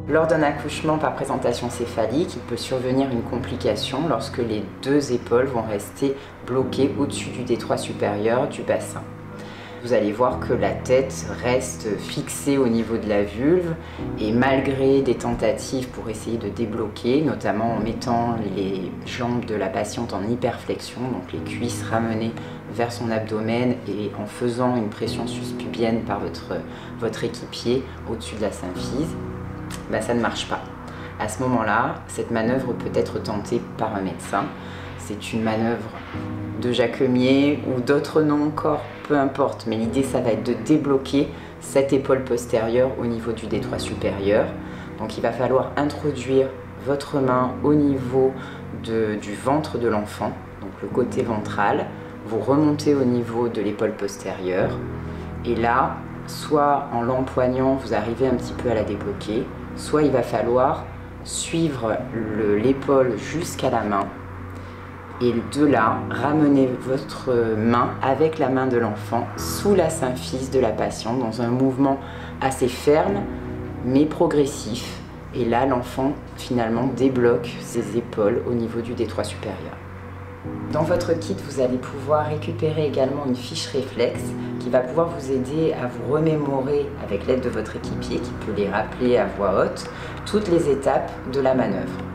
Lors d'un accouchement par présentation céphalique, il peut survenir une complication lorsque les deux épaules vont rester bloquées au-dessus du détroit supérieur du bassin. Vous allez voir que la tête reste fixée au niveau de la vulve et malgré des tentatives pour essayer de débloquer, notamment en mettant les jambes de la patiente en hyperflexion, donc les cuisses ramenées vers son abdomen et en faisant une pression suspubienne par votre équipier au-dessus de la symphyse, ça ne marche pas. À ce moment-là, cette manœuvre peut être tentée par un médecin. C'est une manœuvre de Jacquemier ou d'autres noms encore, peu importe, mais l'idée ça va être de débloquer cette épaule postérieure au niveau du détroit supérieur. Donc il va falloir introduire votre main au niveau du ventre de l'enfant, donc le côté ventral, vous remontez au niveau de l'épaule postérieure et là, soit en l'empoignant, vous arrivez un petit peu à la débloquer, soit il va falloir suivre l'épaule jusqu'à la main et de là, ramenez votre main avec la main de l'enfant sous la symphyse de la patiente dans un mouvement assez ferme mais progressif. Et là, l'enfant finalement débloque ses épaules au niveau du détroit supérieur. Dans votre kit, vous allez pouvoir récupérer également une fiche réflexe qui va pouvoir vous aider à vous remémorer avec l'aide de votre équipier qui peut les rappeler à voix haute toutes les étapes de la manœuvre.